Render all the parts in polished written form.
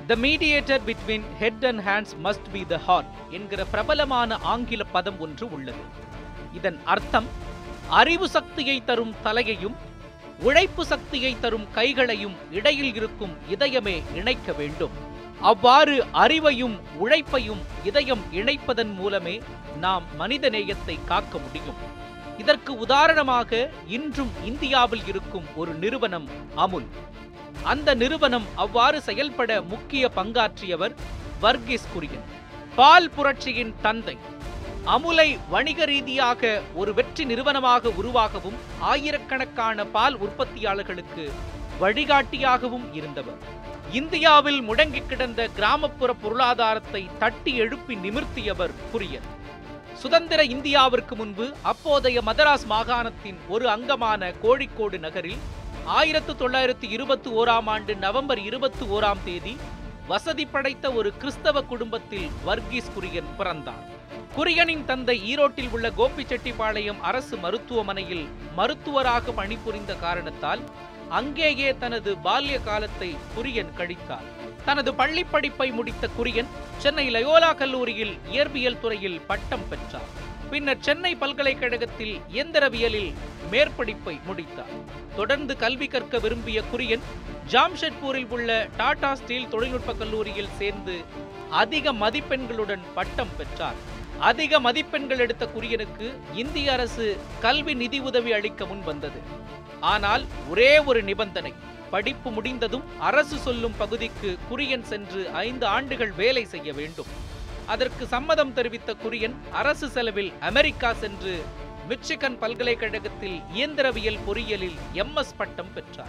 The mediator between head and hands must be the heart என்கிற பிரபலமான ஆங்கில பதம் ஒன்று உள்ளது. இதன் அர்த்தம் அறிவு சக்தியை தரும் தலையையும் உழைப்பு சக்தியை தரும் கைகளையும் இடையில் இருக்கும் இதயமே இணைக்க வேண்டும். அவ்வாறு அறிவையும் உழைப்பையும் இதயம் இணைப்பதன் மூலமே நாம் மனித நேயத்தை காக்க முடியும். இதற்கு உதாரணமாக இன்றும் இந்தியாவில் இருக்கும் ஒரு நிறுவனம் அமுல். அந்த நிறுவனம் அவ்வாறு செயல்பட முக்கிய பங்காற்றியவர் வர்கீஸ் குரியன், பால் புரட்சியின் தந்தை. அமுலை வணிக ரீதியாக ஒரு வெற்றி நிறுவனமாக உருவாகவும் ஆயிரக்கணக்கான பால் உற்பத்தியாளர்களுக்கு வழிகாட்டியாகவும் இருந்தவர். இந்தியாவில் முடங்கி கிடந்த கிராமப்புற பொருளாதாரத்தை தட்டி எழுப்பி நிமிர்த்தியவர் குரியன். சுதந்திர இந்தியாவிற்கு முன்பு அப்போதைய மதராஸ் மாகாணத்தின் ஒரு அங்கமான கோழிக்கோடு நகரில் 1921ஆம் ஆண்டு நவம்பர் 21ஆம் தேதி வசதி படைத்த ஒரு கிறிஸ்தவ குடும்பத்தில் வர்கீஸ் குரியன் பிறந்தார். குரியனின் தந்தை ஈரோட்டில் உள்ள கோபிச்செட்டிப்பாளையம் அரசு மருத்துவமனையில் மருத்துவராக பணிபுரிந்த காரணத்தால் அங்கேயே தனது பால்ய காலத்தை குரியன் கழித்தார். தனது பள்ளி படிப்பை முடித்த குரியன் சென்னை லயோலா கல்லூரியில் இயற்பியல் துறையில் பட்டம் பெற்றார். பின்னர் சென்னை பல்கலைக்கழகத்தில் இயந்திரவியலில் மேற்படிப்பை முடித்தார். தொடர்ந்து கல்வி கற்க விரும்பிய குரியன் ஜாம்ஷெட்பூரில் உள்ள டாடா ஸ்டீல் தொழில்நுட்ப கல்லூரியில் சேர்ந்து அதிக மதிப்பெண்களுடன் பட்டம் பெற்றார். அதிக மதிப்பெண்கள் எடுத்த குரியனுக்கு இந்திய அரசு கல்வி நிதி உதவி அளிக்க முன் வந்தது. ஆனால் ஒரே ஒரு நிபந்தனை, படிப்பு முடிந்ததும் அரசு சொல்லும் பகுதிக்கு குரியன் சென்று 5 ஆண்டுகள் வேலை செய்ய வேண்டும். அதற்கு சம்மதம் தெரிவித்த குரியன் அரசு செலவில் அமெரிக்கா சென்று மிச்சிகன் பல்கலைக்கழகத்தில் இயந்திரவியல் பொறியியலில் MS பட்டம் பெற்றார்.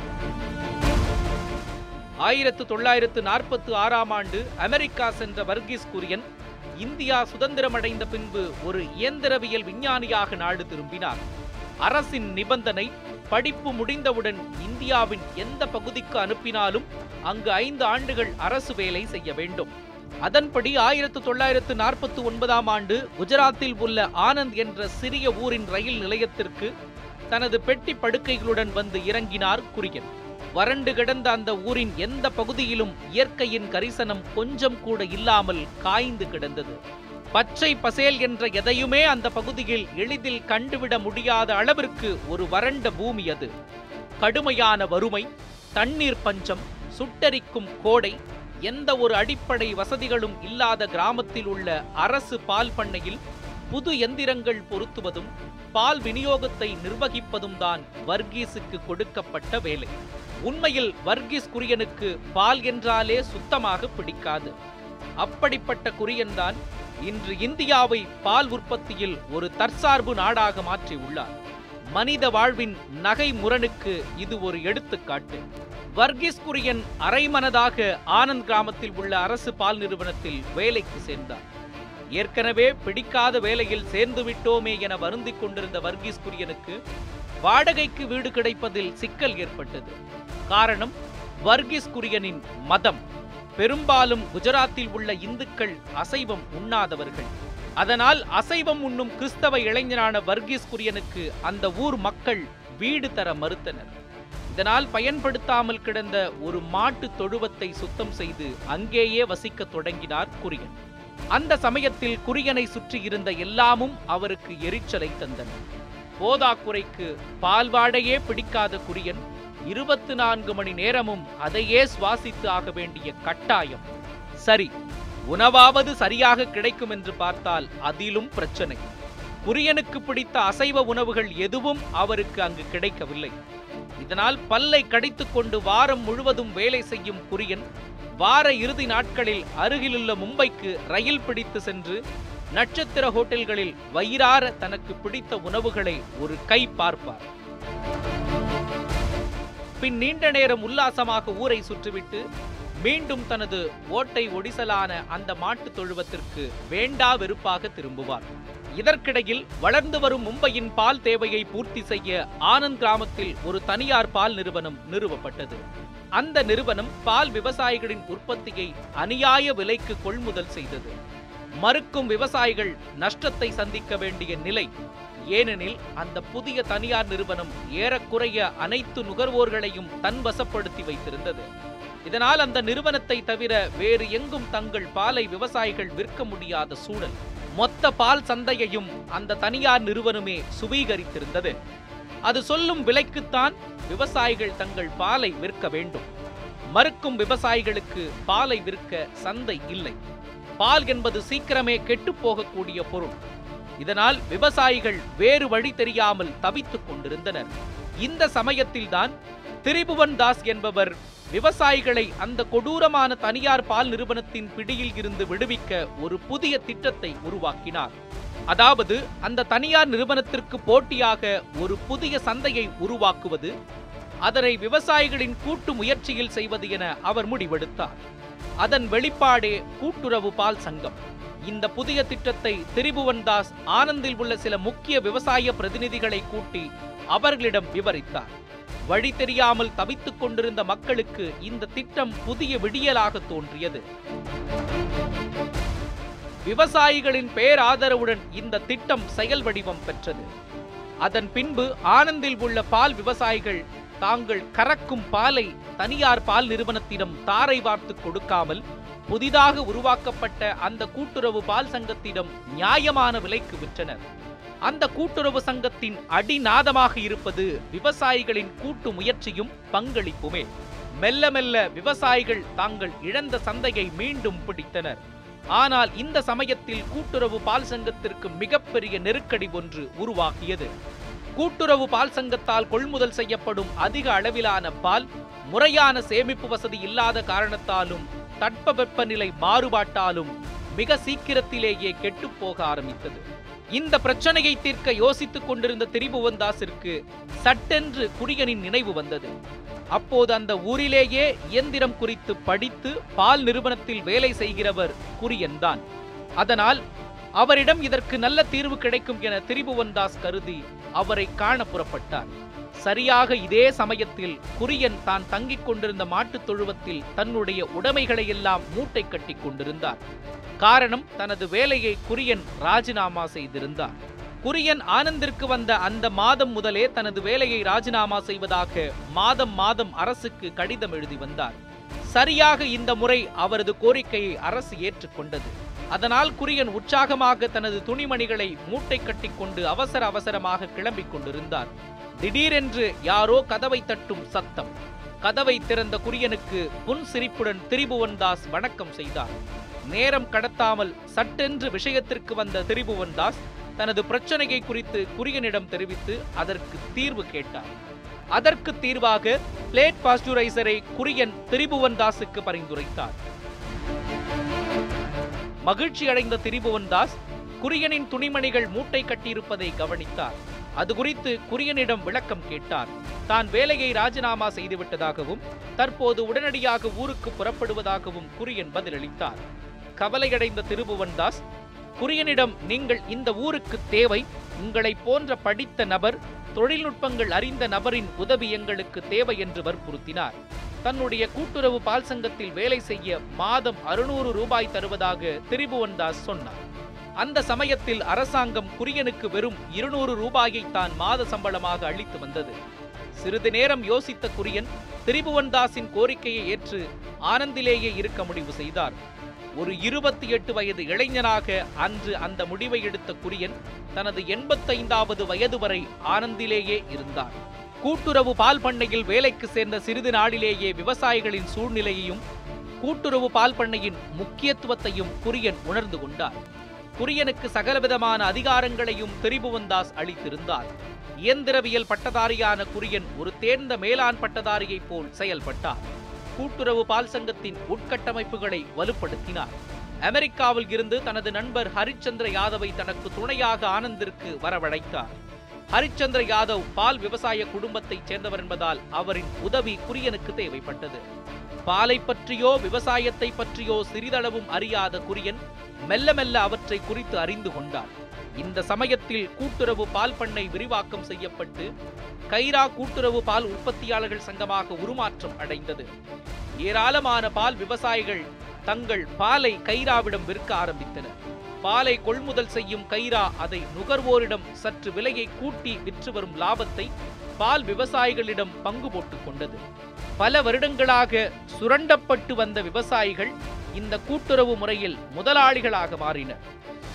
1946ஆம் ஆண்டு அமெரிக்கா சென்ற வர்கீஸ் குரியன் இந்தியா சுதந்திரமடைந்த பின்பு ஒரு இயந்திரவியல் விஞ்ஞானியாக நாடு திரும்பினார். அரசின் நிபந்தனை, படிப்பு முடிந்தவுடன் இந்தியாவின் எந்த பகுதிக்கு அனுப்பினாலும் அங்கு 5 ஆண்டுகள் அரசு வேலை செய்ய வேண்டும். அதன்படி 1949ஆம் ஆண்டு குஜராத்தில் உள்ள ஆனந்த் என்ற சிறிய ஊரின் ரயில் நிலையத்திற்கு தனது பெட்டி படுக்கைகளுடன் வந்து இறங்கினார் குரியன். வறண்டு கிடந்த அந்த ஊரின் எந்த பகுதியிலும் இயற்கையின் கரிசனம் கொஞ்சம் கூட இல்லாமல் காய்ந்து கிடந்தது. பச்சை பசேல் என்ற எதையுமே அந்த பகுதியில் எளிதில் கண்டுவிட முடியாத அளவிற்கு ஒரு வறண்ட பூமி அது. கடுமையான வறுமை, தண்ணீர் பஞ்சம், சுட்டெரிக்கும் கோடை, எந்த ஒரு அடிப்படை வசதிகளும் இல்லாத கிராமத்தில் உள்ள அரசு பால் பண்ணையில் புது எந்திரங்கள் பொருத்துவதும் பால் விநியோகத்தை நிர்வகிப்பதும் தான் வர்கீஸுக்கு கொடுக்கப்பட்ட வேலை. உண்மையில் வர்கீஸ் குரியனுக்கு பால் என்றாலே சுத்தமாக பிடிக்காது. அப்படிப்பட்ட குரியன்தான் இன்று இந்தியாவை பால் உற்பத்தியில் ஒரு தற்சார்பு நாடாக மாற்றி உள்ளார். மனித வாழ்வின் நகை முரணுக்கு இது ஒரு எடுத்துக்காட்டு. வர்கீஸ் குரியன் அரைமனதாக ஆனந்த் கிராமத்தில் உள்ள அரசு பால் நிறுவனத்தில் வேலைக்கு சேர்ந்தார். ஏற்கனவே பிடிக்காத வேலையில் சேர்ந்து விட்டோமே என வருந்திக் கொண்டிருந்த வர்கீஸ் குரியனுக்கு வாடகைக்கு வீடு கிடைப்பதில் சிக்கல் ஏற்பட்டது. காரணம், வர்கீஸ் குரியனின் மதம். பெரும்பாலும் குஜராத்தில் உள்ள இந்துக்கள் அசைவம் உண்ணாதவர்கள். அதனால் அசைவம் உண்ணும் கிறிஸ்தவ இளைஞரான வர்கீஸ் குரியனுக்கு அந்த ஊர் மக்கள் வீடு தர மறுத்தனர். இதனால் பயன்படுத்தாமல் கிடந்த ஒரு மாட்டு தொழுவத்தை சுத்தம் செய்து அங்கேயே வசிக்க தொடங்கினார் குரியன். அந்த சமயத்தில் குரியனை சுற்றி இருந்த எல்லாமும் அவருக்கு எரிச்சலை தந்தன. போதாக்குறைக்கு பால்வாடையே பிடிக்காத குரியன் 24 மணி நேரமும் அதையே சுவாசித்து ஆக வேண்டிய கட்டாயம். சரி, உணவாவது சரியாக கிடைக்கும் என்று பார்த்தால் அதிலும் பிரச்சனை. குரியனுக்கு பிடித்த அசைவ உணவுகள் எதுவும் அவருக்கு அங்கு கிடைக்கவில்லை. இதனால் பல்லை கடித்துக் கொண்டு வாரம் முழுவதும் வேலை செய்யும் குரியன் வார இறுதி நாட்களில் அருகிலுள்ள மும்பைக்கு ரயில் பிடித்து சென்று நட்சத்திர ஹோட்டல்களில் வயிறார தனக்கு பிடித்த உணவுகளை ஒரு கை பார்ப்பார். பின் நீண்ட நேரம் உல்லாசமாக ஊரை சுற்றிவிட்டு மீண்டும் தனது ஓட்டை ஒடிசலான அந்த மாட்டு தொழுவத்திற்கு வேண்டா வெறுப்பாக திரும்புவார். இதற்கிடையில் வளர்ந்து வரும் மும்பையின் பால் தேவையை பூர்த்தி செய்ய ஆனந்த் கிராமத்தில் ஒரு தனியார் பால் நிறுவனம் நிறுவப்பட்டது. அந்த நிறுவனம் பால் விவசாயிகளின் உற்பத்தியை அநியாய விலைக்கு கொள்முதல் செய்தது. மறுக்கும் விவசாயிகள் நஷ்டத்தை சந்திக்க வேண்டிய நிலை. ஏனெனில் அந்த புதிய தனியார் நிறுவனம் ஏறக்குறைய அனைத்து நுகர்வோர்களையும் தன்வசப்படுத்தி வைத்திருந்தது. இதனால் அந்த நிறுவனத்தை தவிர வேறு எங்கும் தங்கள் பாலை விவசாயிகள் விற்க முடியாத சூழல். மொத்த பால் சந்தையையும் அந்த தனியார் நிறுவனமே சுவீகரித்திருந்தது. அது சொல்லும் விலைக்குத்தான் விவசாயிகள் தங்கள் பாலை விற்க வேண்டும். மறுக்கும் விவசாயிகளுக்கு பாலை விற்க சந்தை இல்லை. பால் என்பது சீக்கிரமே கெட்டுப்போகக்கூடிய பொருள். இதனால் விவசாயிகள் வேறு வழி தெரியாமல் தவித்துக் கொண்டிருந்தனர். இந்த சமயத்தில்தான் திரிபுவன் தாஸ் என்பவர் விவசாயிகளை அந்த கொடூரமான தனியார் பால் நிறுவனத்தின் பிடியில் இருந்து விடுவிக்க ஒரு புதிய திட்டத்தை உருவாக்கினார். அதாவது அந்த தனியார் நிறுவனத்திற்கு போட்டியாக ஒரு புதிய சந்தையை உருவாக்குவது, அதனை விவசாயிகளின் கூட்டு முயற்சியில் செய்வது என அவர் முடிவெடுத்தார். அதன் வெளிப்பாடே கூட்டுறவு பால் சங்கம். இந்த புதிய திட்டத்தை திரிபுவன் தாஸ் ஆனந்தில் உள்ள சில முக்கிய விவசாய பிரதிநிதிகளை கூட்டி அவர்களிடம் விவரித்தார். வழி தெரியாமல் தவித்துக் கொண்டிருந்த மக்களுக்கு இந்த திட்டம் புதிய விடியலாக தோன்றியது. விவசாயிகளின் பேராதரவுடன் இந்த திட்டம் செயல் வடிவம் பெற்றது. அதன் பின்பு ஆனந்தில் உள்ள பால் விவசாயிகள் தாங்கள் கறக்கும் பாலை தனியார் பால் நிறுவனத்திடம் தாரை வார்த்து கொடுக்காமல் புதிதாக உருவாக்கப்பட்ட அந்த கூட்டுறவு பால் சங்கத்திடம் நியாயமான விலைக்கு விற்றனர். அந்த கூட்டுறவு சங்கத்தின் அடிநாதமாக இருப்பது விவசாயிகளின் கூட்டு முயற்சியும் பங்களிப்புமே. மெல்ல மெல்ல விவசாயிகள் தாங்கள் இழந்த சந்தையை மீண்டும் பிடித்தனர். ஆனால் இந்த சமயத்தில் கூட்டுறவு பால் சங்கத்திற்கு மிகப்பெரிய நெருக்கடி ஒன்று உருவாகியது. கூட்டுறவு பால் சங்கத்தால் கொள்முதல் செய்யப்படும் அதிக அளவிலான பால் முறையான சேமிப்பு வசதி இல்லாத காரணத்தாலும் தட்பவெப்பநிலை மாறுபாட்டாலும் மிக சீக்கிரத்திலேயே கெட்டுப்போக ஆரம்பித்தது. இந்த பிரச்சனையை தீர்க்க யோசித்துக் கொண்டிருந்த திரிபுவன் தாஸிற்கு சட்டென்று குரியனின் நினைவு வந்தது. அப்போது அந்த ஊரிலேயே இயந்திரம் குறித்து படித்து பால் நிறுவனத்தில் வேலை செய்கிறவர் குரியன் தான். அதனால் அவரிடம் இதற்கு நல்ல தீர்வு கிடைக்கும் என திரிபுவன் தாஸ் கருதி அவரை காண புறப்பட்டார். சரியாக இதே சமயத்தில் குரியன் தான் தங்கிக் கொண்டிருந்த மாட்டுத் தொழுவத்தில் தன்னுடைய உடைமைகளை எல்லாம் மூட்டை கட்டி கொண்டிருந்தார். காரணம், தனது வேலையை குரியன் ராஜினாமா செய்திருந்தார். குரியன் ஆனந்திற்கு வந்த அந்த மாதம் முதலே தனது வேலையை ராஜினாமா செய்வதாக மாதம் மாதம் அரசுக்கு கடிதம் எழுதி வந்தார். சரியாக இந்த முறை அவரது கோரிக்கையை அரசு ஏற்றுக்கொண்டது. அதனால் குரியன் உற்சாகமாக தனது துணிமணிகளை மூட்டை கட்டிக்கொண்டு அவசர அவசரமாக கிளம்பிக் கொண்டிருந்தார். திடீரென்று யாரோ கதவை தட்டும் சத்தம். கதவை திறந்த குரியனுக்கு புன்சிரிப்புடன் திரிபுவன் தாஸ் வணக்கம் செய்தார். நேரம் கடத்தாமல் சட்டென்று விஷயத்திற்கு வந்த திரிபுவன் தாஸ் தனது பிரச்சனையை குறித்து குரியனிடம் தெரிவித்து அதற்கு தீர்வு கேட்டார். அதற்கு தீர்வாக பிளேட் பாஸ்டுரைசரை குரியன் திரிபுவன் தாஸுக்கு பரிந்துரைத்தார். மகிழ்ச்சி அடைந்த திரிபுவன் தாஸ் குரியனின் துணிமணிகள் மூட்டை கட்டியிருப்பதை கவனித்தார். அது குறித்து குரியனிடம் விளக்கம் கேட்டார். தான் வேலையை ராஜினாமா செய்துவிட்டதாகவும் தற்போது உடனடியாக ஊருக்கு புறப்படுவதாகவும் குரியன் பதிலளித்தார். கவலையடைந்த திரிபுவன் தாஸ் குரியனிடம், நீங்கள் இந்த ஊருக்கு தேவை, உங்களை போன்ற படித்த நபர், தொழில்நுட்பங்கள் அறிந்த நபரின் உதவி எங்களுக்கு தேவை என்று வற்புறுத்தினார். தன்னுடைய கூட்டுறவு பால் சங்கத்தில் வேலை செய்ய மாதம் 600 ரூபாய் தருவதாக திரிபுவன் தாஸ் சொன்னார். அந்த சமயத்தில் அரசாங்கம் குரியனுக்கு வெறும் 200 ரூபாயை தான் மாத சம்பளமாக அளித்து வந்தது. சிறிது நேரம் யோசித்த குரியன் திரிபுவன் தாஸின் கோரிக்கையை ஏற்று ஆனந்திலேயே இருக்க முடிவு செய்தார். ஒரு 28 வயது இளைஞனாக அன்று அந்த முடிவை எடுத்த குரியன் தனது 85வது வயது வரை ஆனந்திலேயே இருந்தார். கூட்டுறவு பால் பண்ணையில் வேலைக்கு சேர்ந்த சிறிது நாளிலேயே விவசாயிகளின் சூழ்நிலையையும் கூட்டுறவு பால் பண்ணையின் முக்கியத்துவத்தையும் குரியன் உணர்ந்து கொண்டார். குரியனுக்கு சகலவிதமான அதிகாரங்களையும் திரிபுவன் தாஸ் அளித்திருந்தார். இயந்திரவியல் பட்டதாரியான குரியன் ஒரு தேர்ந்த மேலாண் பட்டதாரியைப் போல் செயல்பட்டார். கூட்டுறவு பால் சங்கத்தின் உட்கட்டமைப்புகளை வலுப்படுத்தினார். அமெரிக்காவில் இருந்து தனது நண்பர் ஹரிச்சந்திர யாதவை தனக்கு துணையாக ஆனந்திற்கு வரவழைத்தார். ஹரிச்சந்திர யாதவ் பால் விவசாய குடும்பத்தைச் சேர்ந்தவர் என்பதால் அவரின் உதவி குரியனுக்கு தேவைப்பட்டது. பாலை பற்றியோ விவசாயத்தை பற்றியோ சிறிதளவும் அறியாத குரியன் மெல்ல மெல்ல அவற்றை குறித்து அறிந்து கொண்டார். இந்த சமயத்தில் கூட்டுறவு பால் பண்ணை விரிவாக்கம் செய்யப்பட்டு கைரா கூட்டுறவு பால் உற்பத்தியாளர்கள் சங்கமாக உருமாற்றம் அடைந்தது. ஏராளமான பால் விவசாயிகள் தங்கள் பாலை கைராவிடம் விற்க ஆரம்பித்தனர். பாலை கொள்முதல் செய்யும் கைரா அதை நுகர்வோரிடம் சற்று விலையை கூட்டி விற்று வரும் லாபத்தை பால் விவசாயிகளிடம் பங்கு போட்டுக் கொண்டது. பல வருடங்களாக சுரண்டப்பட்டு வந்த விவசாயிகள் இந்த கூட்டுறவு முறையில் முதலாளிகளாக மாறினர்.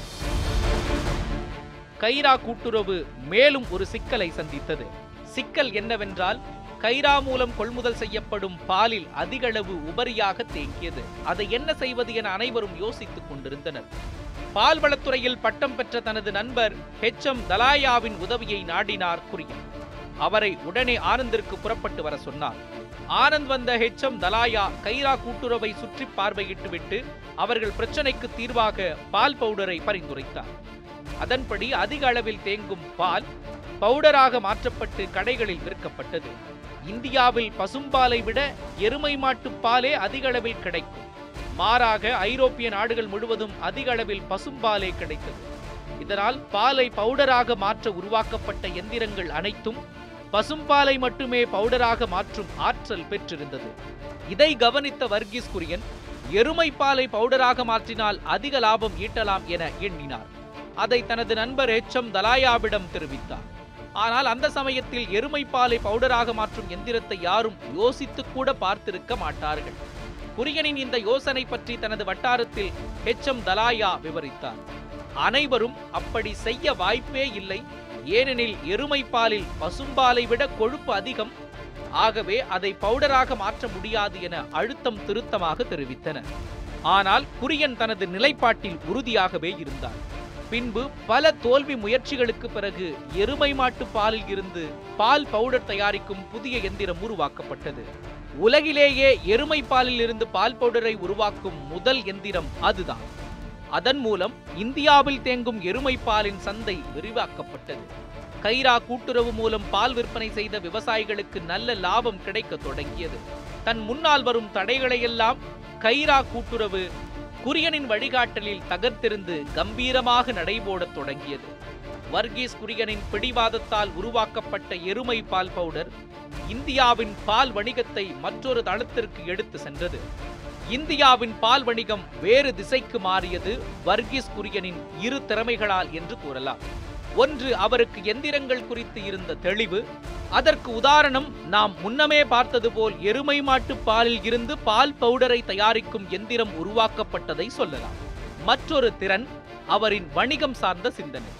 கைரா கூட்டுறவு மேலும் ஒரு சிக்கலை சந்தித்தது. சிக்கல் என்னவென்றால், கைரா மூலம் கொள்முதல் செய்யப்படும் பாலில் அதிகளவு உபரியாக தேங்கியது. அதை என்ன செய்வது என அனைவரும் யோசித்துக் கொண்டிருந்தனர். பால்வளத்துறையில் பட்டம் பெற்ற தனது நண்பர் HM தலாயாவின் உதவியை நாடினார் குரியன். அவரை உடனே ஆனந்திற்கு புறப்பட்டு வர சொன்னார். ஆனந்த் வந்த HM தலாயா கைரா கூட்டுறவை சுற்றி பார்வையிட்டுவிட்டு அவர்கள் பிரச்சனைக்கு தீர்வாக பால் பவுடரை பரிந்துரைத்தார். அதன்படி அதிக அளவில் தேங்கும் பால் பவுடராக மாற்றப்பட்டு கடைகளில் விற்கப்பட்டது. இந்தியாவில் பசும்பாலை விட எருமை மாட்டு பாலே அதிக அளவில் கிடைக்கும். மாறாக ஐரோப்பிய நாடுகள் முழுவதும் அதிக அளவில் பசும்பாலே கிடைத்தது. இதனால் பாலை பவுடராக மாற்ற உருவாக்கப்பட்ட எந்திரங்கள் அனைத்தும் பசும்பாலை மட்டுமே பவுடராக மாற்றும் ஆற்றல் பெற்றிருந்தது. இதை கவனித்த வர்கீஸ் குரியன் எருமை பாலை பவுடராக மாற்றினால் அதிக லாபம் ஈட்டலாம் என எண்ணினார். அதை தனது நண்பர் HM தலாயாவிடம் தெரிவித்தார். ஆனால் அந்த சமயத்தில் எருமை பாலை பவுடராக மாற்றும் எந்திரத்தை யாரும் யோசித்து கூட பார்த்திருக்க மாட்டார்கள். குரியனின் இந்த யோசனை பற்றி தனது வட்டாரத்தில் HM தலாயா விவரித்தார். அனைவரும் அப்படி செய்ய வாய்ப்பே இல்லை, ஏனெனில் எருமை பாலில் பசும்பாலை விட கொழுப்பு அதிகம், ஆகவே அதை பவுடராக மாற்ற முடியாது என அழுத்தம் திருத்தமாக தெரிவித்தனர். ஆனால் குரியன் தனது நிலைப்பாட்டில் உறுதியாகவே இருந்தார். பின்பு பல தோல்வி முயற்சிகளுக்கு பிறகு எருமை மாட்டு பாலில் இருந்து பால் பவுடர் தயாரிக்கும் புதிய எந்திரம் உருவாக்கப்பட்டது. உலகிலேயே எருமை பாலில் இருந்து பால் பவுடரை உருவாக்கும் முதல் எந்திரம் அதுதான். அதன் மூலம் இந்தியாவில் தேங்கும் எருமை பாலின் சந்தை விரிவாக்கப்பட்டது. கைரா கூட்டுறவு மூலம் பால் விற்பனை செய்த விவசாயிகளுக்கு நல்ல லாபம் கிடைக்க தொடங்கியது. தன் முன்னால் வரும் தடைகளையெல்லாம் கைரா கூட்டுறவு குரியனின் வழிகாட்டலில் தகர்த்திருந்து கம்பீரமாக நடைபோடத் தொடங்கியது. வர்கீஸ் குரியனின் பிடிவாதத்தால் உருவாக்கப்பட்ட எருமை பால் பவுடர் இந்தியாவின் பால் வணிகத்தை மற்றொரு தளத்திற்கு எடுத்து சென்றது. இந்தியாவின் பால் வணிகம் வேறு திசைக்கு மாறியது வர்கீஸ் குரியனின் இரு திறமைகளால் என்று கூறலாம். ஒன்று, அவருக்கு எந்திரங்கள் குறித்து இருந்த தெளிவு. அதற்கு உதாரணம் நாம் முன்னமே பார்த்தது போல் எருமை மாட்டு பாலில் இருந்து பால் பவுடரை தயாரிக்கும் எந்திரம் உருவாக்கப்பட்டதை சொல்லலாம். மற்றொரு திறன், அவரின் வணிகம் சார்ந்த சிந்தனை.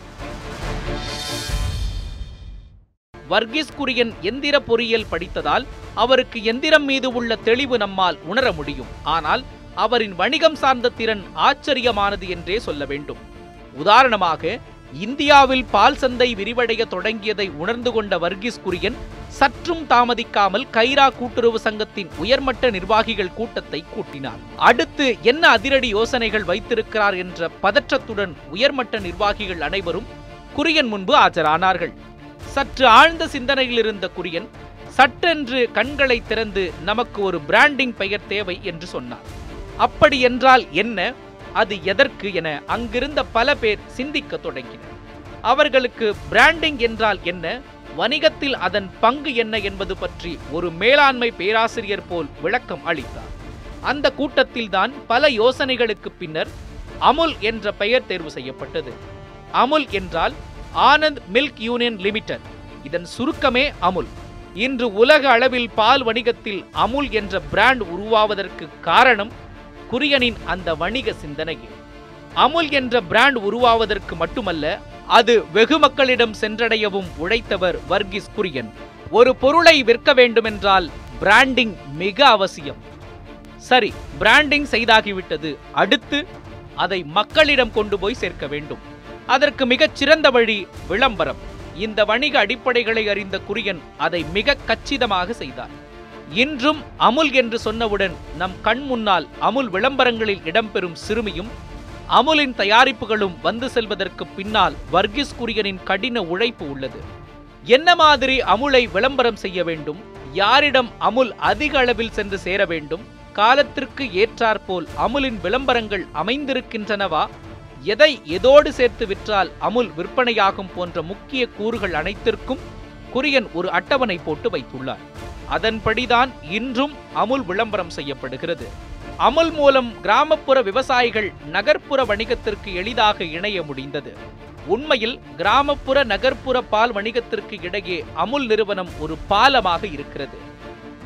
வர்கீஸ் குரியன் எந்திர பொறியியல் படித்ததால் அவருக்கு எந்திரம் மீது உள்ள தெளிவு நம்மால் உணர முடியும். ஆனால் அவரின் வணிகம் சார்ந்த திறன் ஆச்சரியமானது என்றே சொல்ல வேண்டும். உதாரணமாக, இந்தியாவில் பால் சந்தை விரிவடைய தொடங்கியதை உணர்ந்து கொண்ட வர்கீஸ் குரியன் சற்றும் தாமதிக்காமல் கைரா கூட்டுறவு சங்கத்தின் உயர்மட்ட நிர்வாகிகள் கூட்டத்தை கூட்டினார். அடுத்து என்ன அதிரடி யோசனைகள் வைத்திருக்கிறார் என்ற பதற்றத்துடன் உயர்மட்ட நிர்வாகிகள் அனைவரும் குரியன் முன்பு ஆஜரானார்கள். சற்று ஆழ்ந்த சிந்தனையில் இருந்த குரியன் சட்டென்று கண்களை திறந்து, நமக்கு ஒரு பிராண்டிங் பெயர் தேவை என்று சொன்னார். அப்படி என்றால் என்ன, அது எதற்கு என அங்கிருந்த பல பேர் சிந்திக்க தொடங்கினர். அவர்களுக்கு பிராண்டிங் என்றால் என்ன, வணிகத்தில் அதன் பங்கு என்ன என்பது பற்றி ஒரு மேலாண்மை பேராசிரியர் போல் விளக்கம் அளித்தார். அந்த கூட்டத்தில்தான் பல யோசனைகளுக்கு பின்னர் அமுல் என்ற பெயர் தேர்வு செய்யப்பட்டது. அமுல் என்றால் ஆனந்த் மில்க் யூனியன் லிமிடெட். இதன் சுருக்கமே அமுல். இன்று உலக அளவில் பால் வணிகத்தில் அமுல் என்ற பிராண்ட் உருவாவதற்கு காரணம் குரியனின் அந்த வணிக சிந்தனையே. அமுல் என்ற பிராண்ட் உருவாவதற்கு மட்டுமல்ல, அது வெகு மக்களிடம் சென்றடையவும் உழைத்தவர் வர்கீஸ் குரியன். ஒரு பொருளை விற்க வேண்டுமென்றால் பிராண்டிங் மிக அவசியம். சரி, பிராண்டிங் செய்தாகிவிட்டது. அடுத்து அதை மக்களிடம் கொண்டு போய் சேர்க்க வேண்டும். அதற்கு மிகச் சிறந்த வழி விளம்பரம். இந்த வணிக அடிப்படைகளை அறிந்த குரியன் அதை மிக கச்சிதமாக செய்தார். இன்றும் அமுல் என்று சொன்னவுடன் நம் கண் முன்னால் அமுல் விளம்பரங்களில் இடம்பெறும் சிறுமியும் அமுலின் தயாரிப்புகளும் வந்து செல்வதற்கு பின்னால் வர்கீஸ் குரியனின் கடின உழைப்பு உள்ளது. என்ன மாதிரி அமுலை விளம்பரம் செய்ய வேண்டும், யாரிடம் அமுல் அதிக அளவில் சென்று சேர வேண்டும், காலத்திற்கு ஏற்றாற்போல் அமுலின் விளம்பரங்கள் அமைந்திருக்கின்றனவா, எதை எதோடு சேர்த்து விற்றால் அமுல் விற்பனையாகும் போன்ற முக்கிய கூறுகள் அனைத்திற்கும் குரியன் ஒரு அட்டவணை போட்டு வைத்துள்ளார். அதன்படிதான் இன்றும் அமுல் விளம்பரம் செய்யப்படுகிறது. அமுல் மூலம் கிராமப்புற விவசாயிகள் நகர்ப்புற வணிகத்திற்கு எளிதாக இணைய முடிந்தது. உண்மையில் கிராமப்புற நகர்ப்புற பால் வணிகத்திற்கு இடையே அமுல் நிறுவனம் ஒரு பாலமாக இருக்கிறது.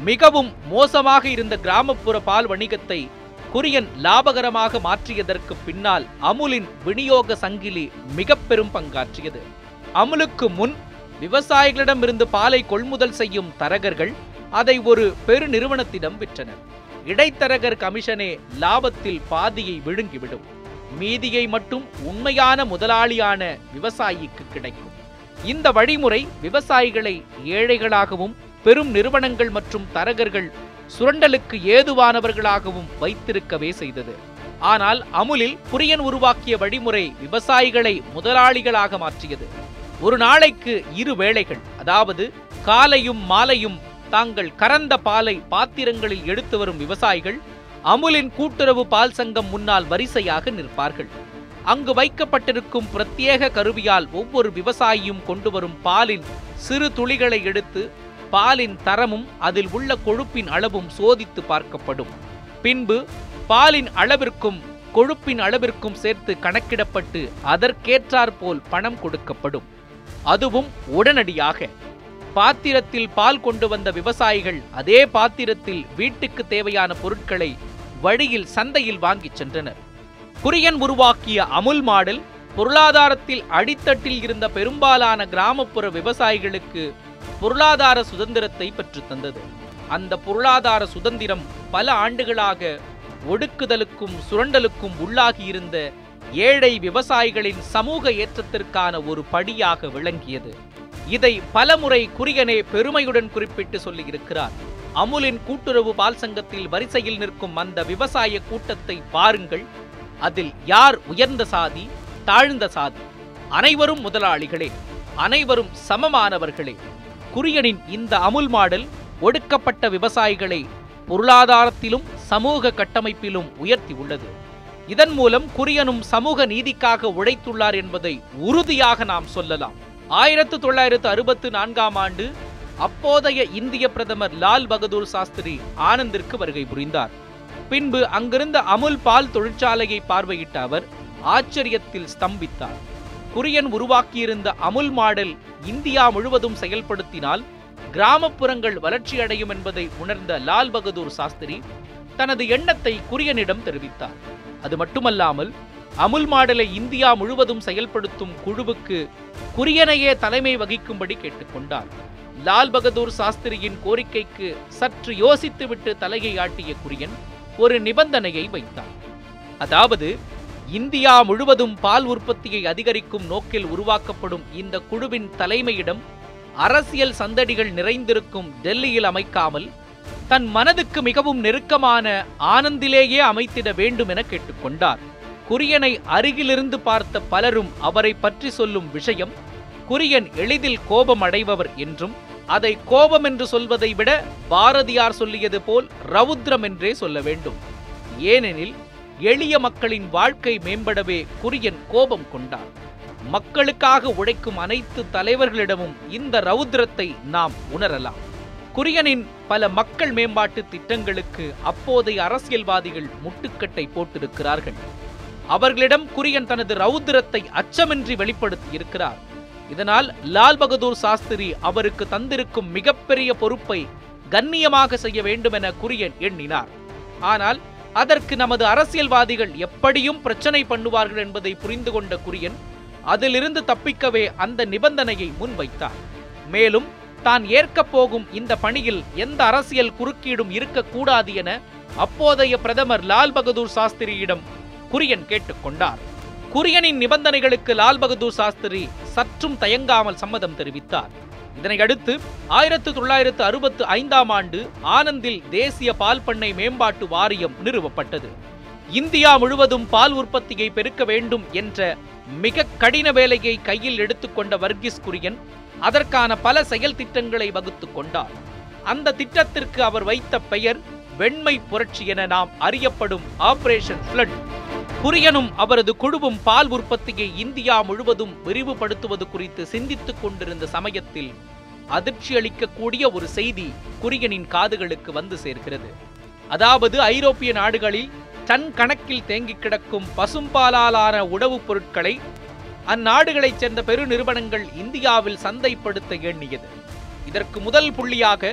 மிகவும் மோசமாக இருந்த கிராமப்புற பால் வணிகத்தை குரியன் லாபகரமாக மாற்றியதற்கு பின்னால் அமுலின் விநியோக சங்கிலி மிக பெரும் பங்காற்றியது. அமுலுக்கு முன் விவசாயிகளிடமிருந்து பாலை கொள்முதல் செய்யும் தரகர்கள் அதை ஒரு பெரு நிறுவனத்திடம் விற்றனர். இடைத்தரகர் கமிஷனே லாபத்தில் பாதியை விழுங்கிவிடும். மீதியை மட்டும் உண்மையான முதலாளியான விவசாயிக்கு கிடைக்கும். இந்த வழிமுறை விவசாயிகளை ஏழைகளாகவும் பெரும் நிறுவனங்கள் மற்றும் தரகர்கள் சுரண்டலுக்கு ஏதுவானவர்களாகவும் வைத்திருக்கவே செய்தது. ஆனால் அமுலில் குரியன் உருவாக்கிய வழிமுறை விவசாயிகளை முதலாளிகளாக மாற்றியது. ஒரு நாளைக்கு 2 வேளைகள், அதாவது காலையும் மாலையும் தாங்கள் கறந்த பாலை பாத்திரங்களில் எடுத்து வரும் விவசாயிகள் அமுலின் கூட்டுறவு பால் சங்கம் முன்னால் வரிசையாக நிற்பார்கள். அங்கு வைக்கப்பட்டிருக்கும் பிரத்யேக கருவியால் ஒவ்வொரு விவசாயியும் கொண்டு வரும் பாலின் சிறு துளிகளை எடுத்து பாலின் தரமும் அதில் உள்ள கொழுப்பின் அளவும் சோதித்து பார்க்கப்படும். பின்பு பாலின் அளவிற்கும் கொழுப்பின் அளவிற்கும் சேர்த்து கணக்கிடப்பட்டு அதற்கேற்றாற்போல் பணம் கொடுக்கப்படும். அதுவும் உடனடியாக. பாத்திரத்தில் பால் கொண்டு வந்த விவசாயிகள் அதே பாத்திரத்தில் வீட்டுக்கு தேவையான பொருட்களை வழியில் சந்தையில் வாங்கிச் சென்றனர். குரியன் உருவாக்கிய அமுல் மாடல் பொருளாதாரத்தில் அடித்தட்டில் இருந்த பெரும்பாலான கிராமப்புற விவசாயிகளுக்கு பொருளாதார சுதந்திரத்தை பெற்றுத்தந்தது. அந்த பொருளாதார சுதந்திரம் பல ஆண்டுகளாக ஒடுக்குதலுக்கும் சுரண்டலுக்கும் உள்ளாகியிருந்த ஏழை விவசாயிகளின் சமூக ஏற்றத்திற்கான ஒரு படியாக விளங்கியது. இதை பலமுறை குரியனே பெருமையுடன் குறிப்பிட்டு சொல்லியிருக்கிறார். அமுலின் கூட்டுறவு பால் சங்கத்தில் வரிசையில் நிற்கும் அந்த விவசாய கூட்டத்தை பாருங்கள். அதில் யார் உயர்ந்த சாதி, தாழ்ந்த சாதி, அனைவரும் முதலாளிகளே, அனைவரும் சமமானவர்களே. குரியனின் இந்த அமுல் மாடல் ஒடுக்கப்பட்ட விவசாயிகளை பொருளாதாரத்திலும் சமூக கட்டமைப்பிலும் உயர்த்தி உள்ளது. இதன் மூலம் குரியனும் சமூக நீதிக்காக உழைத்துள்ளார் என்பதை உறுதியாக நாம் சொல்லலாம். 1964ஆம் ஆண்டு அப்போதைய இந்திய பிரதமர் லால் பகதூர் சாஸ்திரி ஆனந்திற்கு வருகை புரிந்தார். பின்பு அங்கிருந்த அமுல் பால் தொழிற்சாலையை பார்வையிட்ட அவர் ஆச்சரியத்தில் ஸ்தம்பித்தார். குரியன் உருவாக்கியிருந்த அமுல் மாடல் இந்தியா முழுவதும் செயல்படுத்தினால் கிராமப்புறங்கள் வளர்ச்சியடையும் என்பதை உணர்ந்த லால் பகதூர் சாஸ்திரி தனது எண்ணத்தை குரியனிடம் தெரிவித்தார். அது மட்டுமல்லாமல் அமுல் மாடலை இந்தியா முழுவதும் செயல்படுத்தும் குழுவுக்கு குரியனையே தலைமை வகிக்கும்படி கேட்டுக்கொண்டார். லால் பகதூர் சாஸ்திரியின் கோரிக்கைக்கு சற்று யோசித்துவிட்டு தலையை ஆட்டிய குரியன் ஒரு நிபந்தனையை வைத்தார். அதாவது, இந்தியா முழுவதும் பால் உற்பத்தியை அதிகரிக்கும் நோக்கில் உருவாக்கப்படும் இந்த குழுவின் தலைமையிடம் அரசியல் சந்தடிகள் நிறைந்திருக்கும் டெல்லியில் அமைக்காமல் தன் மனதுக்கு மிகவும் நெருக்கமான ஆனந்திலேயே அமைத்திட வேண்டும் என கேட்டுக்கொண்டார். குரியனை அருகிலிருந்து பார்த்த பலரும் அவரை பற்றி சொல்லும் விஷயம், குரியன் எளிதில் கோபம் அடைபவர் என்றும் அதை கோபம் என்று சொல்வதை விட பாரதியார் சொல்லியது போல் ரவுத்ரம் என்றே சொல்ல வேண்டும். ஏனெனில் எளிய மக்களின் வாழ்க்கை மேம்படவே குரியன் கோபம் கொண்டார். மக்களுக்காக உழைக்கும் அனைத்து தலைவர்களிடமும் இந்த ரவுத்ரத்தை நாம் உணரலாம். குரியனின் பல மக்கள் மேம்பாட்டு திட்டங்களுக்கு அப்போதைய அரசியல்வாதிகள் முட்டுக்கட்டை போட்டிருக்கிறார்கள். அவர்களிடம் குரியன் தனது ரவுத்ரத்தை அச்சமின்றி வெளிப்படுத்தி இருக்கிறார். இதனால் லால் பகதூர் சாஸ்திரி அவருக்கு தந்திருக்கும் மிகப்பெரிய பொறுப்பை கண்ணியமாக செய்ய வேண்டும் என குரியன் எண்ணினார். ஆனால் அதற்கு நமது அரசியல்வாதிகள் எப்படியும் பிரச்சனை பண்ணுவார்கள் என்பதை புரிந்து கொண்ட குரியன் அதிலிருந்து தப்பிக்கவே அந்த நிபந்தனையை முன்வைத்தார். மேலும் தான் ஏற்கப் போகும் இந்த பணியில் எந்த அரசியல் குறுக்கீடும் இருக்கக்கூடாது என அப்போதைய பிரதமர் லால் பகதூர் சாஸ்திரியிடம் குரியன் கேட்டுக்கொண்டார். குரியனின் நிபந்தனைகளுக்கு லால் பகதூர் சாஸ்திரி சற்றும் தயங்காமல் சம்மதம் தெரிவித்தார். இதனையடுத்து 1965ஆம் ஆண்டு ஆனந்தில் தேசிய பால் பண்ணை மேம்பாட்டு வாரியம் நிறுவப்பட்டது. இந்தியா முழுவதும் பால் உற்பத்தியை பெருக்க வேண்டும் என்ற மிக கடின வேலையை கையில் எடுத்துக்கொண்ட வர்கீஸ் குரியன் அதற்கான பல செயல் திட்டங்களை வகுத்துக் கொண்டார். அந்த திட்டத்திற்கு அவர் வைத்த பெயர் வெண்மை புரட்சி என நாம் அறியப்படும் ஆபரேஷன் ஃப்ளட். குரியனும் அவரது குழுவும் பால் உற்பத்தியை இந்தியா முழுவதும் விரிவுபடுத்துவது குறித்து சிந்தித்துக் கொண்டிருந்த சமயத்தில் அதிர்ச்சி அளிக்கக்கூடிய ஒரு செய்தி குரியனின் காதுகளுக்கு வந்து சேர்க்கிறது. அதாவது, ஐரோப்பிய நாடுகளில் டன் கணக்கில் தேங்கி கிடக்கும் பசும்பாலான உணவுப் பொருட்களை அந்நாடுகளைச் சேர்ந்த பெரு நிறுவனங்கள் இந்தியாவில் சந்தைப்படுத்த எண்ணியது. இதற்கு முதல் புள்ளியாக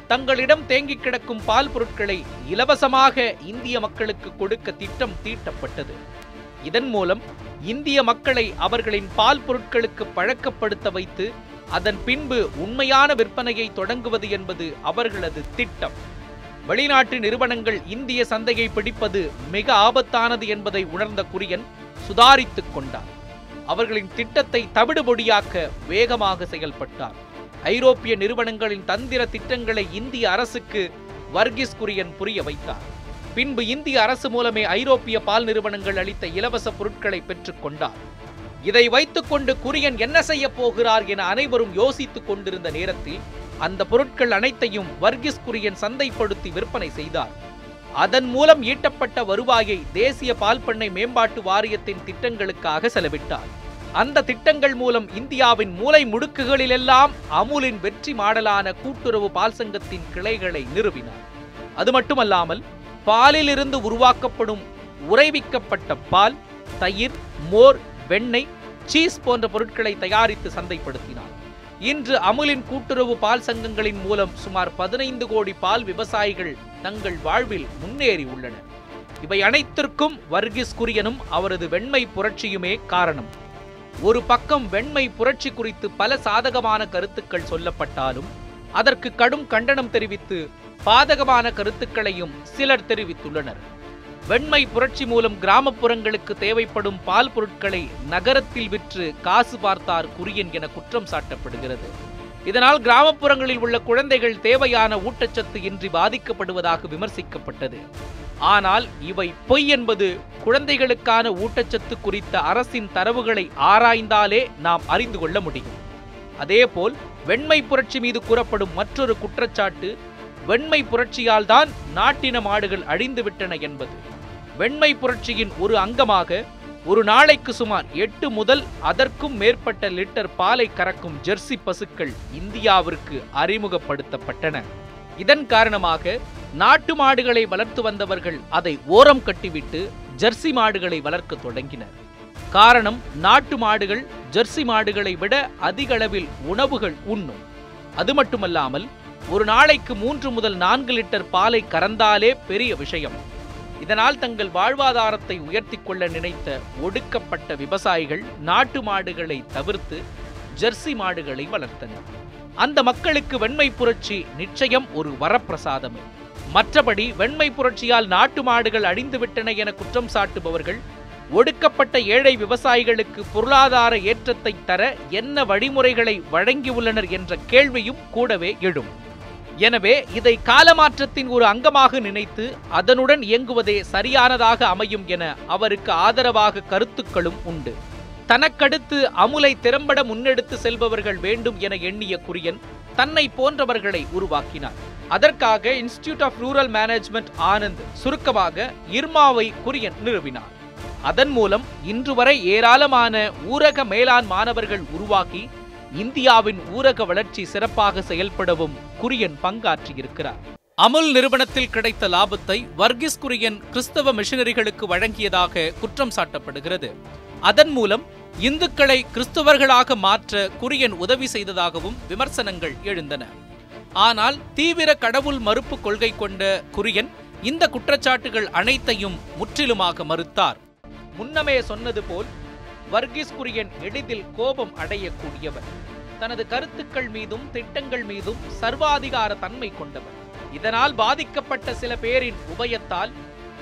தங்களிடம் தேங்கிக் கிடக்கும் பால் பொருட்களை இலவசமாக இந்திய மக்களுக்கு கொடுக்க திட்டம் தீட்டப்பட்டது. இதன் மூலம் இந்திய மக்களை அவர்களின் பால் பொருட்களுக்கு பழக்கப்படுத்த வைத்து அதன் பின்பு உண்மையான விற்பனையை தொடங்குவது என்பது அவர்களது திட்டம். வெளிநாட்டு நிறுவனங்கள் இந்திய சந்தையை பிடிப்பது மிக ஆபத்தானது என்பதை உணர்ந்த குரியன் சுதாரித்துக் கொண்டார். அவர்களின் திட்டத்தை தவிடுபொடியாக்க வேகமாக செயல்பட்டார். ஐரோப்பிய நிறுவனங்களின் தந்திர திட்டங்களை இந்திய அரசுக்கு வர்கீஸ் குரியன் புரிய வைத்தார். பின்பு இந்திய அரசு மூலமே ஐரோப்பிய பால் நிறுவனங்கள் அளித்த இலவச பொருட்களை பெற்றுக் கொண்டார். இதை வைத்துக்கொண்டு குரியன் என்ன செய்ய போகிறார் என அனைவரும் யோசித்துக் கொண்டிருந்த நேரத்தில் அந்த பொருட்கள் அனைத்தையும் வர்கீஸ் குரியன் சந்தைப்படுத்தி விற்பனை செய்தார். அதன் மூலம் ஈட்டப்பட்ட வருவாயை தேசிய பால் பண்ணை மேம்பாட்டு வாரியத்தின் திட்டங்களுக்காக செலவிட்டார். அந்த திட்டங்கள் மூலம் இந்தியாவின் மூலை முடுக்குகளிலெல்லாம் அமுலின் வெற்றி மாடலான கூட்டுறவு பால் சங்கத்தின் கிளைகளை நிறுவினார். அது மட்டுமல்லாமல் பாலில் இருந்து உருவாக்கப்படும் உறைவிக்கப்பட்ட பால், தயிர், மோர், வெண்ணெய், சீஸ் போன்ற பொருட்களை தயாரித்து சந்தைப்படுத்தினார். இன்று அமுலின் கூட்டுறவு பால் சங்கங்களின் மூலம் சுமார் 15 கோடி பால் விவசாயிகள் தங்கள் வாழ்வில் முன்னேறி உள்ளனர். இவை அனைத்திற்கும் வர்கீஸ் குரியனும் அவரது வெண்மை புரட்சியுமே காரணம். ஒரு பக்கம் வெண்மை புரட்சி குறித்து பல சாதகமான கருத்துக்கள் சொல்லப்பட்டாலும் அதற்கு கடும் கண்டனம் தெரிவித்து பாதகமான கருத்துக்களையும் சிலர் தெரிவித்துள்ளனர். வெண்மை புரட்சி மூலம் கிராமப்புறங்களுக்கு தேவைப்படும் பால் பொருட்களை நகரத்தில் விற்று காசு பார்த்தார் குரியன் என குற்றம் சாட்டப்படுகிறது. இதனால் கிராமப்புறங்களில் உள்ள குழந்தைகள் தேவையான ஊட்டச்சத்து இன்றி பாதிக்கப்படுவதாக விமர்சிக்கப்பட்டது. ஆனால் இவை பொய் என்பது குழந்தைகளுக்கான ஊட்டச்சத்து குறித்த அரசின் தரவுகளை ஆராய்ந்தாலே நாம் அறிந்து கொள்ள முடியும். அதேபோல் வெண்மை புரட்சி மீது கூறப்படும் மற்றொரு குற்றச்சாட்டு வெண்மை புரட்சியால் தான் நாட்டின மாடுகள் அழிந்துவிட்டன என்பது. வெண்மை புரட்சியின் ஒரு அங்கமாக ஒரு நாளைக்கு சுமார் 8 முதல் அதற்கும் மேற்பட்ட லிட்டர் பாலை கறக்கும் ஜெர்சி பசுக்கள் இந்தியாவிற்கு அறிமுகப்படுத்தப்பட்டன. இதன் காரணமாக நாட்டு மாடுகளை வளர்த்து வந்தவர்கள் அதை ஓரம் கட்டிவிட்டு ஜெர்சி மாடுகளை வளர்க்க தொடங்கினர். காரணம், நாட்டு மாடுகள் ஜெர்சி மாடுகளை விட அதிக அளவில் உணவுகள் உண்ணும். அது மட்டுமல்லாமல் ஒரு நாளைக்கு 3 முதல் 4 லிட்டர் பாலை கறந்தாலே பெரிய விஷயம். இதனால் தங்கள் வாழ்வாதாரத்தை உயர்த்தி கொள்ள நினைத்த ஒடுக்கப்பட்ட விவசாயிகள் நாட்டு மாடுகளை தவிர்த்து ஜெர்சி மாடுகளை வளர்த்தனர். அந்த மக்களுக்கு வெண்மை புரட்சி நிச்சயம் ஒரு வரப்பிரசாதமே. மற்றபடி வெண்மை புரட்சியால் நாட்டு மாடுகள் அழிந்துவிட்டன என குற்றம் சாட்டுபவர்கள் ஒடுக்கப்பட்ட ஏழை விவசாயிகளுக்கு பொருளாதார ஏற்றத்தை தர என்ன வழிமுறைகளை வழங்கியுள்ளனர் என்ற கேள்வியும் கூடவே எழும். எனவே இதை காலமாற்றத்தின் ஒரு அங்கமாக நினைத்து அதனுடன் இயங்குவதே சரியானதாக அமையும் என அவருக்கு ஆதரவாக கருத்துக்களும் உண்டு. தனக்கடுத்து அமுலை திறம்பட முன்னெடுத்து செல்பவர்கள் வேண்டும் என எண்ணிய குரியன் தன்னை போன்றவர்களை உருவாக்கினார். அதற்காக institute of rural management Anand, சுருக்கமாக இர்மாவை குரியன் நிறுவினார். அதன் மூலம் இன்று வரை ஏராளமான ஊரக மேலாண் மாணவர்கள் உருவாக்கி இந்தியாவின் ஊரக வளர்ச்சி சிறப்பாக செயல்படவும் குரியன் பங்காற்றியிருக்கிறார். அமுல் நிறுவனத்தில் கிடைத்த லாபத்தை வர்கீஸ் குரியன் கிறிஸ்தவ மிஷனரிகளுக்கு வழங்கியதாக குற்றம் சாட்டப்படுகிறது. அதன் மூலம் இந்துக்களை கிறிஸ்தவர்களாக மாற்ற குரியன் உதவி செய்ததாகவும் விமர்சனங்கள் எழுந்தன. ஆனால் தீவிர கடவுள் மறுப்பு கொள்கை கொண்ட குரியன் இந்த குற்றச்சாட்டுகள் அனைத்தையும் முற்றிலுமாக மறுத்தார். முன்னமே சொன்னது போல் வர்கீஸ் குரியன் எளிதில் கோபம் அடையக்கூடியவர். தனது கருத்துக்கள் மீதும் திட்டங்கள் மீதும் சர்வாதிகார தன்மை கொண்டவர். இதனால் பாதிக்கப்பட்ட சில பேரின் உபயத்தால்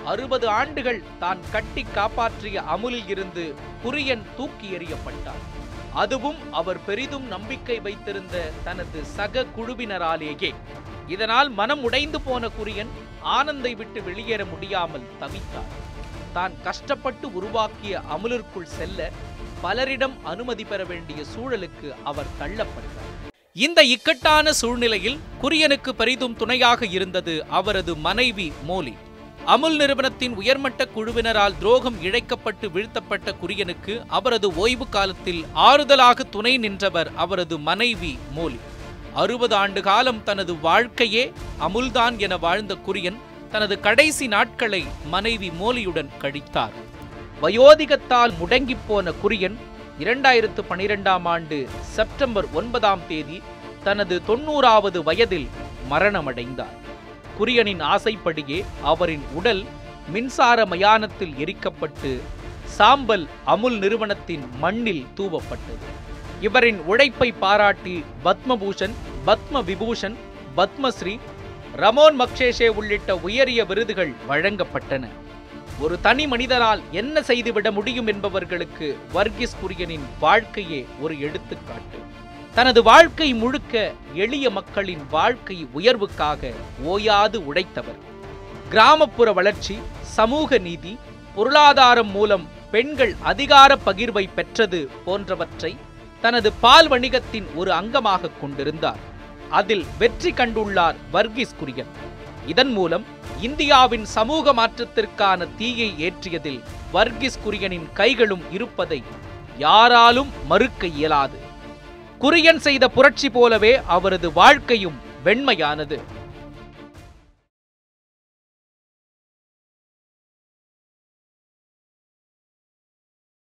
60 ஆண்டுகள் தான் கட்டி காப்பாற்றிய அமுலில் இருந்து குரியன் தூக்கி எறியப்பட்டார். அதுவும் அவர் பெரிதும் நம்பிக்கை வைத்திருந்த தனது சக குழுவினராலேயே. இதனால் மனம் உடைந்து போன குரியன் ஆனந்தை விட்டு வெளியேற முடியாமல் தவித்தார். தான் கஷ்டப்பட்டு உருவாக்கிய அமுலிற்குள் செல்ல பலரிடம் அனுமதி பெற வேண்டிய சூழலுக்கு அவர் தள்ளப்பட்டார். இந்த இக்கட்டான சூழ்நிலையில் குரியனுக்கு பெரிதும் துணையாக இருந்தது அவரது மனைவி மோலி. அமுல் நிறுவனத்தின் உயர்மட்ட குழுவினரால் துரோகம் இழைக்கப்பட்டு வீழ்த்தப்பட்ட குரியனுக்கு அவரது ஓய்வு காலத்தில் ஆறுதலாக துணை நின்றவர் அவரது மனைவி மோலி. 60 ஆண்டு காலம் தனது வாழ்க்கையே அமுல்தான் என வாழ்ந்த குரியன் தனது கடைசி நாட்களை மனைவி மோலியுடன் கழித்தார். வயோதிகத்தால் முடங்கிப்போன குரியன் 2012ஆம் ஆண்டு செப்டம்பர் 9ஆம் தேதி தனது 90வது வயதில் மரணமடைந்தார். குரியனின் ஆசைப்படியே அவரின் உடல் மின்சார மயானத்தில் எரிக்கப்பட்டு சாம்பல் அமுல் நிறுவனத்தின் மண்ணில் தூவப்பட்டது. இவரின் உழைப்பை பாராட்டி பத்மபூஷன், பத்ம விபூஷன், பத்மஸ்ரீ, ரமோன் மக்சேஷே உள்ளிட்ட உயரிய விருதுகள் வழங்கப்பட்டன. ஒரு தனி மனிதனால் என்ன செய்துவிட முடியும் என்பவர்களுக்கு வர்கீஸ் குரியனின் வாழ்க்கையே ஒரு எடுத்துக்காட்டு. தனது வாழ்க்கை முழுக்க எளிய மக்களின் வாழ்க்கை உயர்வுக்காக ஓயாது உழைத்தவர். கிராமப்புற வளர்ச்சி, சமூக நீதி, பொருளாதாரம் மூலம் பெண்கள் அதிகார பகிர்வை பெற்றது போன்றவற்றை தனது பால் வணிகத்தின் ஒரு அங்கமாக கொண்டிருந்தார். அதில் வெற்றி கண்டுள்ளார் வர்கீஸ் குரியன். இதன் மூலம் இந்தியாவின் சமூக மாற்றத்திற்கான தீயை ஏற்றியதில் வர்கீஸ் குரியனின் கைகளும் இருப்பதை யாராலும் மறுக்க இயலாது. குரியன் செய்த புரட்சி போலவே அவரது வாழ்க்கையும் வெண்மையானது.